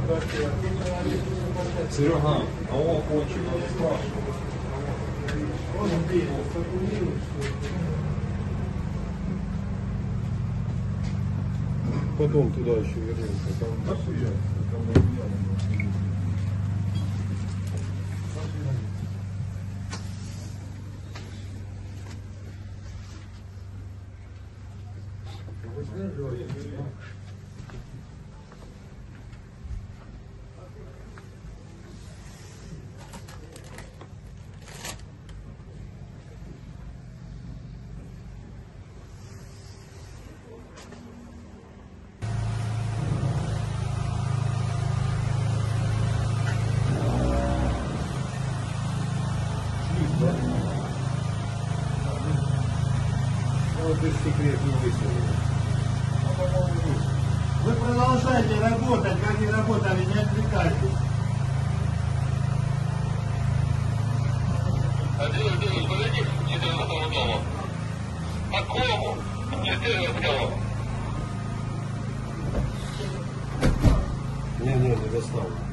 Серега, а он кончик, он спрашивает. Потом туда еще вернемся. Там... Вот и секрет не выселили. Вы продолжайте работать, как и работали, не отвлекайтесь. Андрей, подойди к 14 дому. По кому? 14. Не достал.